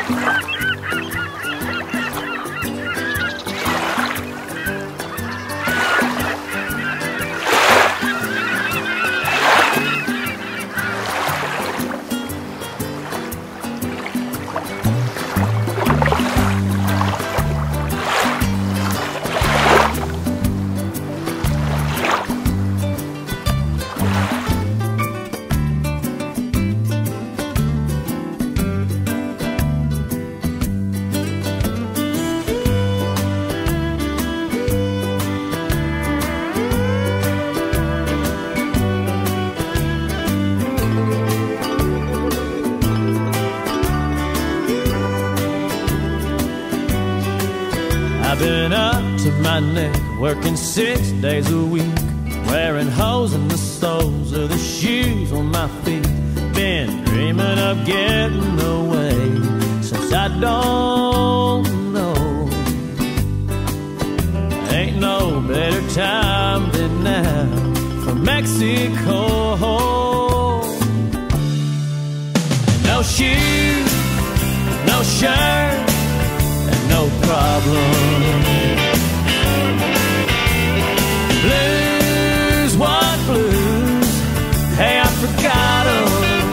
I've been up to my neck, working 6 days a week, wearing holes in the soles of the shoes on my feet. Been dreaming of getting away since I don't know. Ain't no better time than now for Mexico. No shoes, no shirt, no problem. Blues, what blues? Hey, I forgot 'em.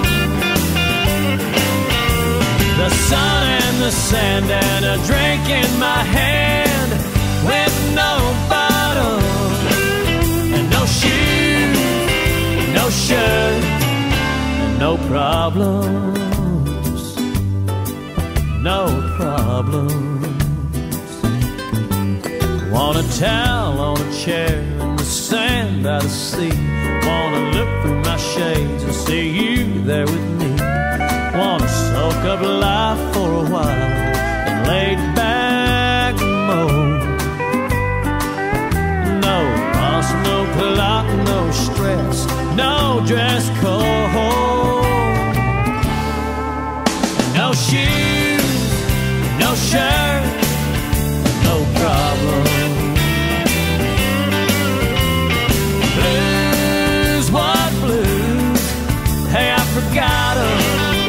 The sun and the sand and a drink in my hand with no bottle. And no shoes, no shirt, and no problems. No problems. Want a towel on a chair in the sand by the sea. Wanna look through my shades and see you there with me. Wanna soak up life for a while and lay back mode. No boss, no clock, no stress, no dress code. No shoes, no shirt, no problem. Blues, what blues? Hey, I forgot 'em.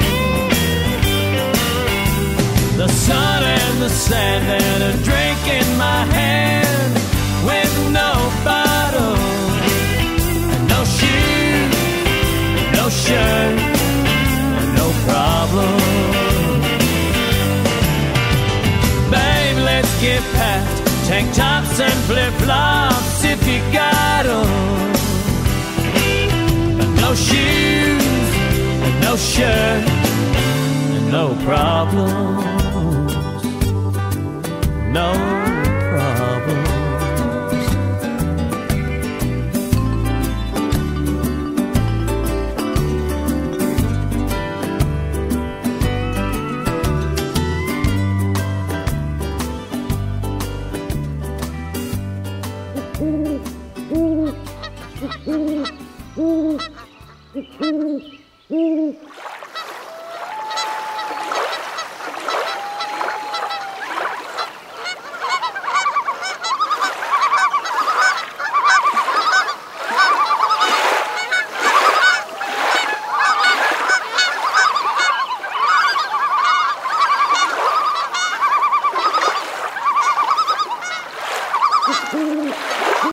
The sun and the sand and a drink in my hand with no bottle. And no shoes, no shirt, and no problem. Get past tank tops and flip-flops if you got 'em. But no shoes and no shirt and no problems. No problems. Mm-hmm.